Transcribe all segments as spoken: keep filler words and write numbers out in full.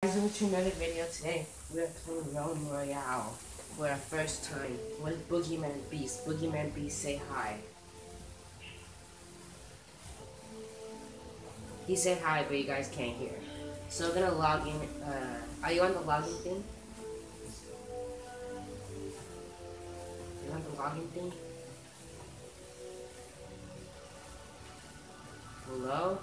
Welcome to another video. Today we're playing Realm Royale for our first time with Boogeyman Beast. Boogeyman Beast, say hi. He said hi, but you guys can't hear. So we're gonna log in. Uh, are you on the login thing? You on the login thing? Hello?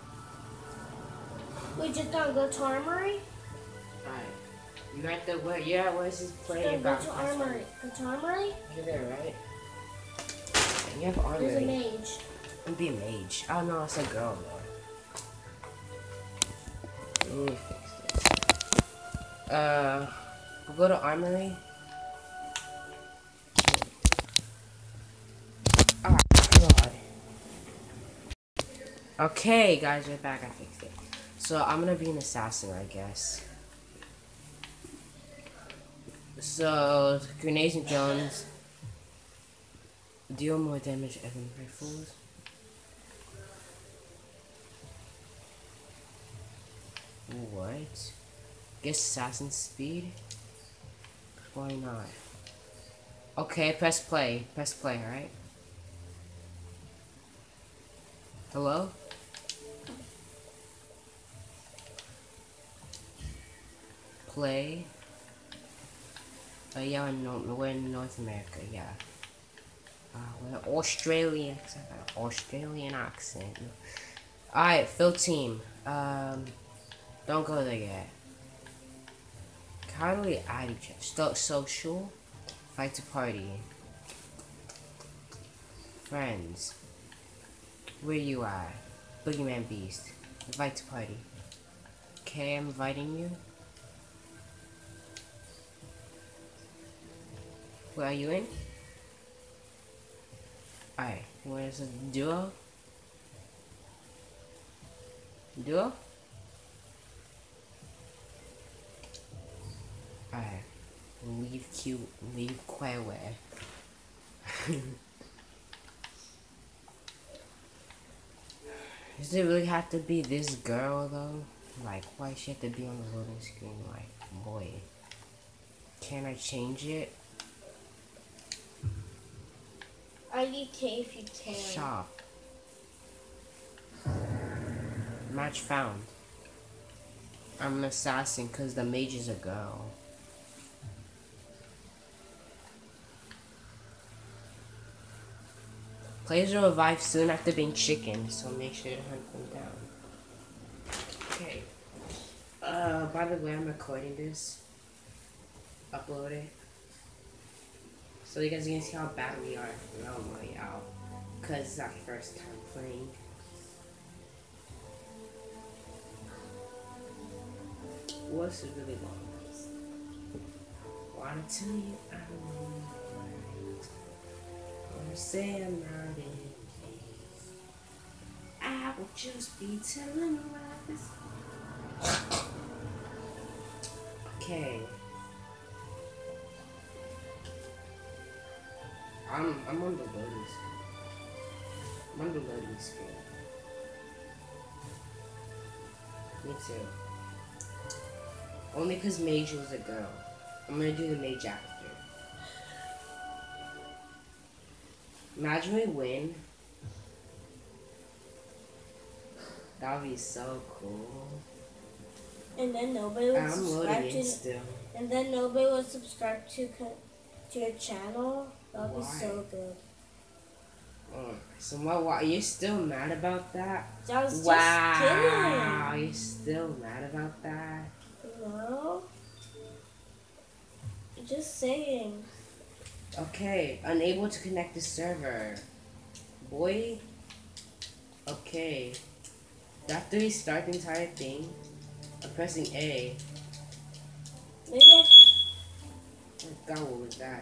We just gonna go to Armory? Alright. You right there? Where? Yeah, where's this playing Just gonna about? go to Armory. Go to Armory? You're there, right? You have armor. There's a mage. It'd be a mage. Oh no, it's a girl though. Let me fix this. Uh, we'll go to Armory. Oh god. Okay, guys, we're back. I fixed it. So I'm gonna be an assassin, I guess. So grenades and drones deal more damage than rifles. What? Guess assassin speed? Why not? Okay, press play. Press play, alright? Hello? Play. Oh yeah, we're in, Nor we're in North America, yeah. Uh, we're Australian, Australian accent. Alright, fill team. Um, don't go there yet. How do we add each other? Start social. Fight to party. Friends. Where you are? Boogeyman Beast. Invite to party. Okay, I'm inviting you. Where are you in? Alright, where's the duo? Duo? Alright. Leave cute, leave quiet way. Does it really have to be this girl though? Like, why she have to be on the loading screen? Like, boy. Can I change it? I D K if you can. Shop. Match found. I'm an assassin because the mage is a girl. Players will revive soon after being chicken, so make sure to hunt them down. Okay. Uh, by the way, I'm recording this. Upload it. So you guys can see how bad we are in Realm Royale. Because it's our first time playing. What's it really long? Wanna tell you I'm right. Wanna say I'm not in case. I will just be telling lies. Okay. I'm I'm on the loading screen. I'm on the loading screen. Me too. Only because Mage was a girl. I'm gonna do the Mage after. Imagine we win. That would be so cool. And then nobody would I'm subscribe loading to. it still. And then nobody would subscribe to to your channel. That would be Why? so good. Oh, so what? Why, you're still mad about that? I was Wow, just you're still mad about that? kidding. No. Just saying. Okay, unable to connect the server. Boy. Okay. Do I have to restart the entire thing? I'm pressing A. Maybe I should. Oh god, what was that?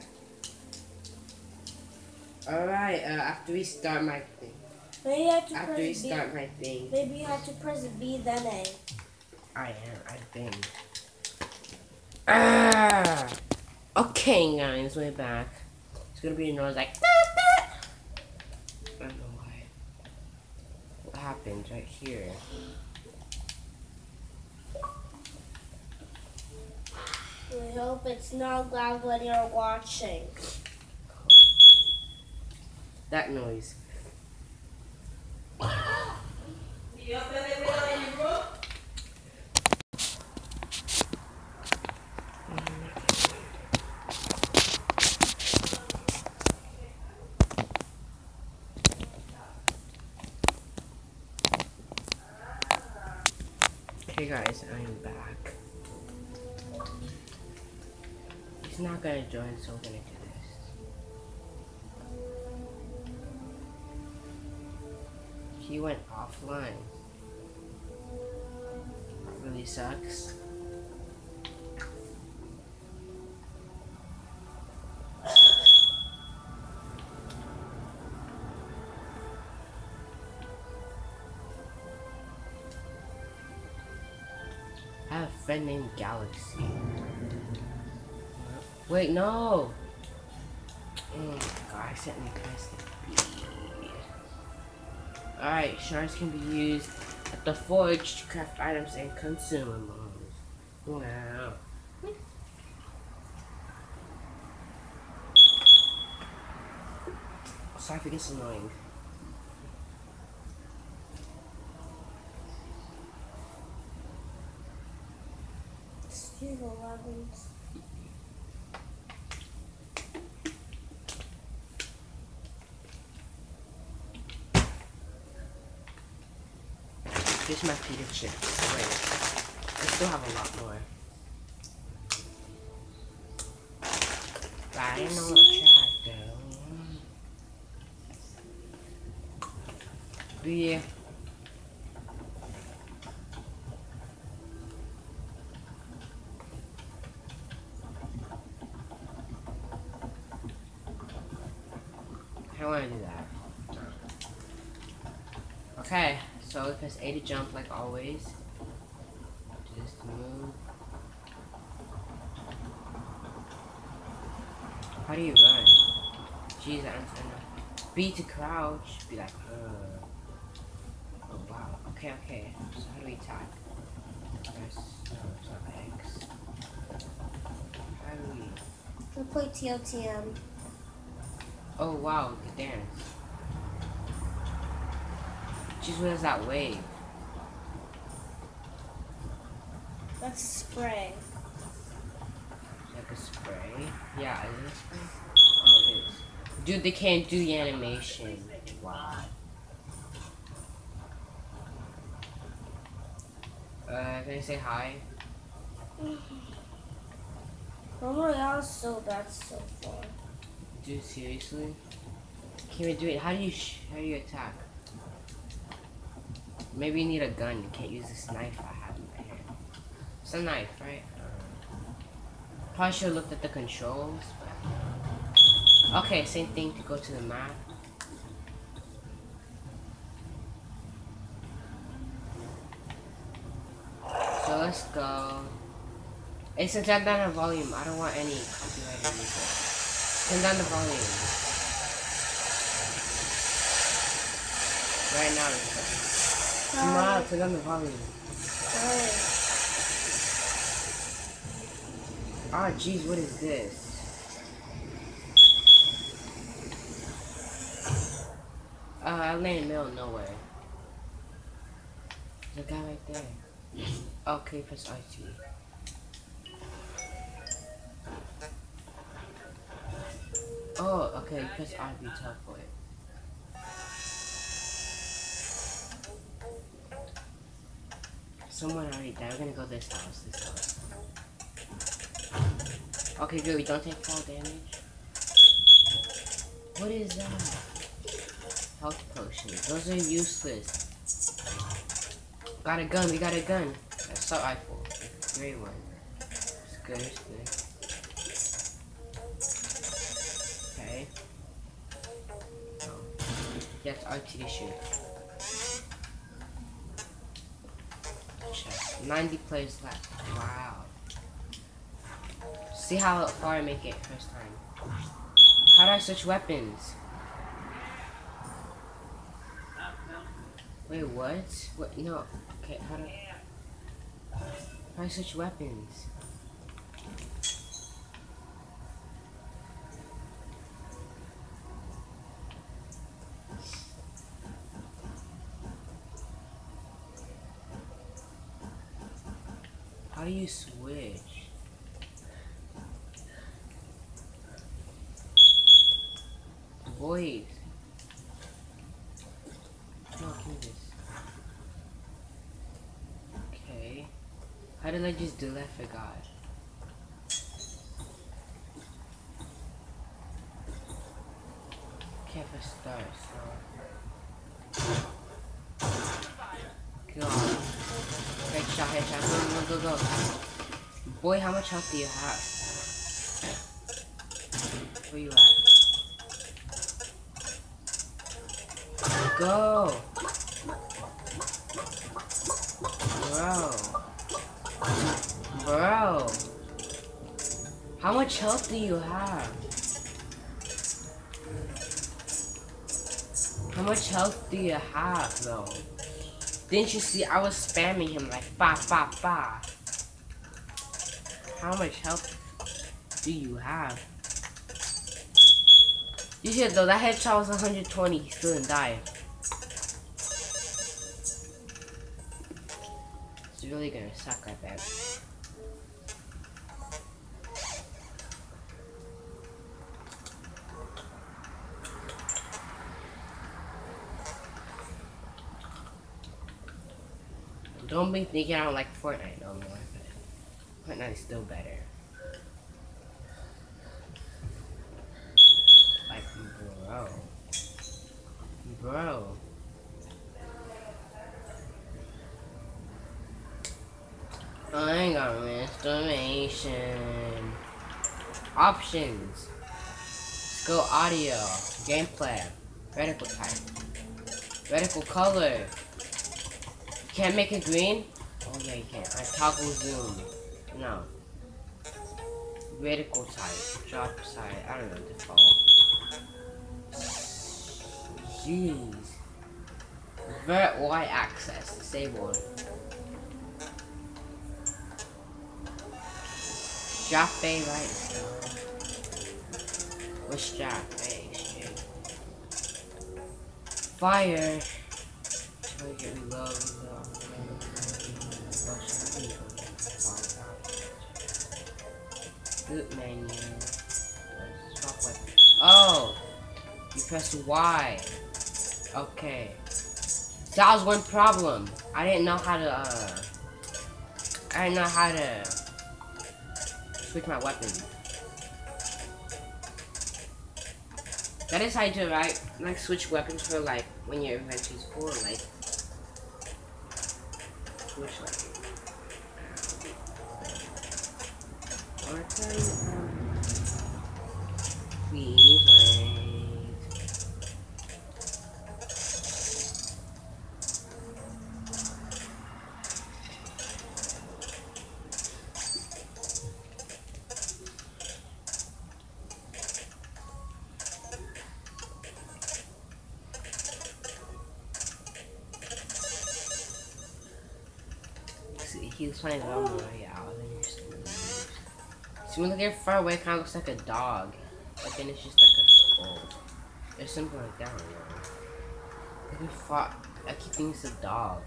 Alright, uh, I have to restart my thing. Maybe I have to I have to press B. restart my thing. Maybe you have to press B then A. I am, I think. Ah! Okay, guys, we're back. It's gonna be a noise like. I don't know why. What happened right here? hope it's not loud when you're watching. That noise. Okay guys, I am back. He's not gonna join, so we're gonna do this. He went offline. That really sucks. I have a friend named Galaxy. Wait, no! Oh my god, I sent me past the bead. Alright, shards can be used at the forge to craft items and consumables. Wow. Sorry if it gets annoying. Steve Elevens. Here's my pita chips. Wait, I still have a lot more. But I didn't know what track though. But yeah. I don't want to do that. Okay, so press A to jump like always. Just move. How do you run? Jeez, I don't know. B to crouch. Be like, uh. Oh wow. Okay, okay. So how do we attack? Press no, it's not X. How do we? We play T O T M. Oh wow, the dance. Jeez, what is that wave? That's a spray. Like a spray? Yeah, is it a spray? Oh, it is. Dude, they can't do the animation. Wow. Uh, can I say hi? Oh my god, so that's so far. Dude, seriously? Can't even do it. How do you sh how do you attack? Maybe you need a gun. You can't use this knife I have in my hand. It's a knife, right? Uh, probably should have looked at the controls. But... Okay, same thing to go to the map. So let's go. Hey, since I've done a volume, I don't want any copyrighted music. Turn down the volume. Right now, it's Come on, turn down the volume. Sorry. Ah, jeez, what is this? Uh, I landed in the middle of nowhere. There's a guy right there. Okay, press R T. Oh, okay, press R B teleport. Someone already died. We're gonna go this house, this house. Okay, good, we don't take fall damage. What is that? Health potions. Those are useless. Got a gun, we got a gun. Assault rifle. Great one. It's good, it's good. Okay. Oh. That's R T to shoot. Check. ninety players left. Wow. See how far I make it first time. How do I switch weapons? Wait, what? What? No. Okay, how do I... How do I switch weapons? How do you switch? Void. No, give me this. Okay. How did I just do that? I forgot. Can't press start, so. God. Headshot, headshot, go, go, go, go. Boy, how much health do you have? Where you at? Go! Bro. Bro. How much health do you have? How much health do you have, though? Didn't you see I was spamming him like ba ba ba? How much health do you have? You should though, that headshot was one hundred twenty, he still didn't die. It's really gonna suck, I bet. Don't be thinking I don't like Fortnite no more, but Fortnite is still better. Like, bro. Bro. I got information. Options. Let's go audio. Gameplay. Reticle type. Reticle color. Can't make it green? Oh yeah, you can. I toggle zoom. No. Reticle type. Drop side. I don't know default. Jeez. Vert Y access. Disabled. Strap A right. What's strap A? Straight. Fire. Target reload. Boot menu. Swap weapon. Oh! You press Y. Okay. So that was one problem. I didn't know how to, uh... I didn't know how to switch my weapon. That is how you do it, right? Like, switch weapons for, like, when your inventory's full, like... Switch weapon. Or tell you, um, please wait. See, he was playing Realm Royale, then you're still See, when they get far away, it kind of looks like a dog, but then it's just like a skull. There's something like that right now. Like we fought, I keep thinking it's a dog.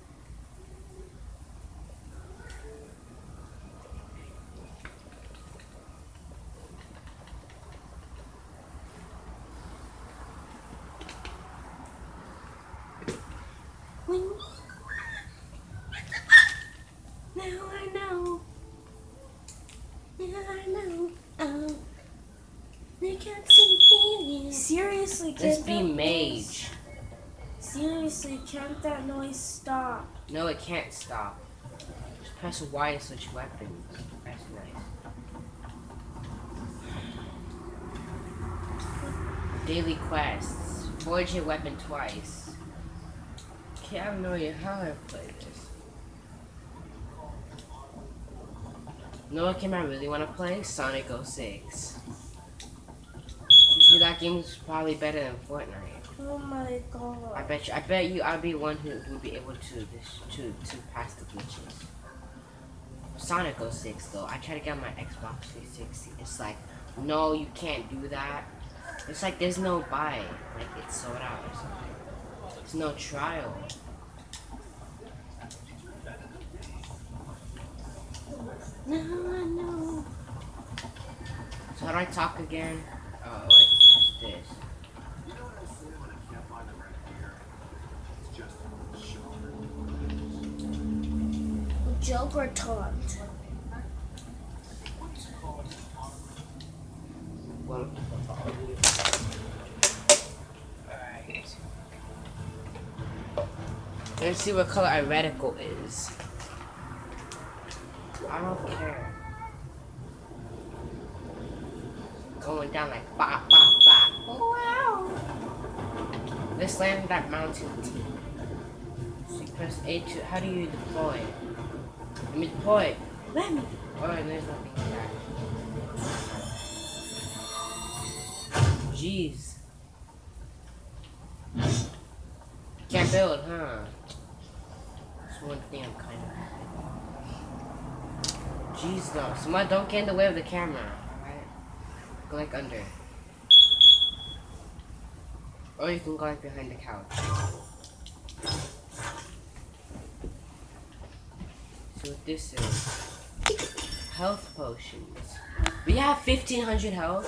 Now I know. Now I know. Oh, they can't see me. Seriously, Let's can't be that mage. noise- Seriously, can't that noise stop? No, it can't stop. Just press Y to switch weapons. That's nice. Daily quests. Forge your weapon twice. Okay, I have no idea how I play this. You know what game I really want to play? Sonic oh six. You see, that game is probably better than Fortnite. Oh my god. I bet you. I bet you. I'll be one who will be able to this to to pass the glitches. Sonic oh six though. I try to get on my Xbox three sixty. It's like, no, you can't do that. It's like there's no buy. Like it's sold out or something. There's no trial. No, no. So how do I talk again? Oh, wait, it's this. You know what I say when I can't find the right gear? It's just a Joke or taunt? Well, alright. Let's see what color Iretical is. I don't care. Going down like ba ba ba. Wow. Let's land that mountain team. So you press A to. How do you deploy? Let me deploy. Let me. Oh, and there's nothing there. Jeez. Can't build, huh? That's one thing I'm kind of happy. Jeez, though. Someone don't get in the way of the camera. Alright? Go like under. Or you can go like behind the couch. See what this is. Health potions. We have fifteen hundred health.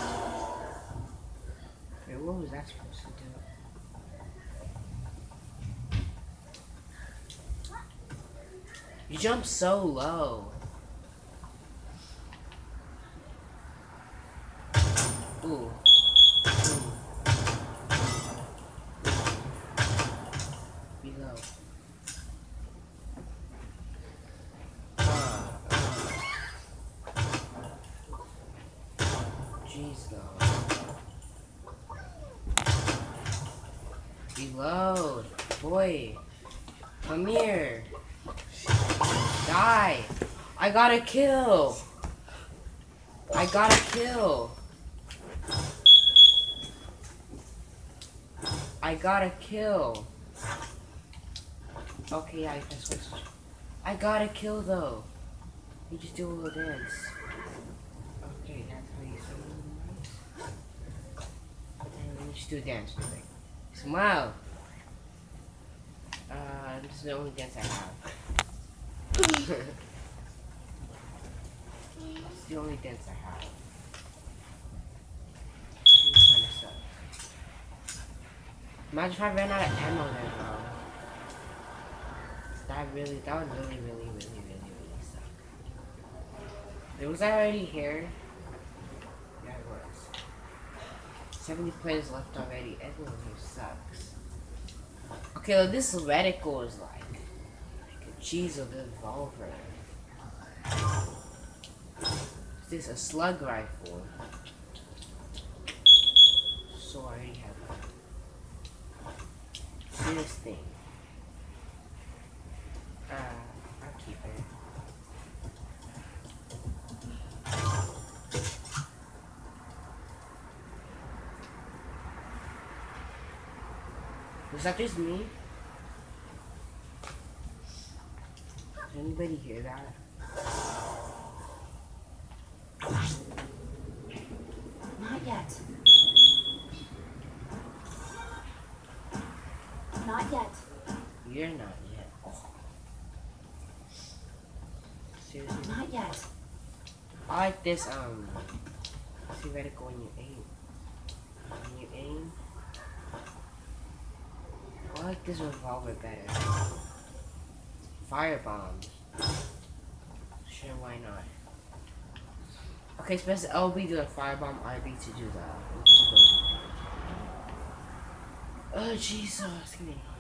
Wait, what was that supposed to do? You jump so low. Ooh. Ooh. Below. Ah. Jeez, though. Reload. Boy. Come here. Die. I got a kill. I got a kill. I got a kill. Okay, yeah, I can switch. I got a kill though. You just do a little dance. Okay, that's how you say it. And you just do a dance. Like, smile. Uh, this is the only dance I have. It's the only dance I have. This kind of sucks. Imagine if I ran out of ammo then, bro. That really, that would really, really, really, really, really suck. It was already here. Yeah, it was. seventy players left already. Everyone here sucks. Okay, well, this reticle is like, like a cheese of the revolver. Is this a slug rifle? So I already have that. See this thing. Uh, I'll keep it. Was that just me? Did anybody hear that? Not yet. Not yet. You're not yet. Oh. Seriously? Not yet. I like this, um, theoretical when you aim. When you aim. I like this revolver better. Fire bombs. Sure, why not? Okay, press L B to do the firebomb, R B to do the invisibility. Oh, Jesus, give me.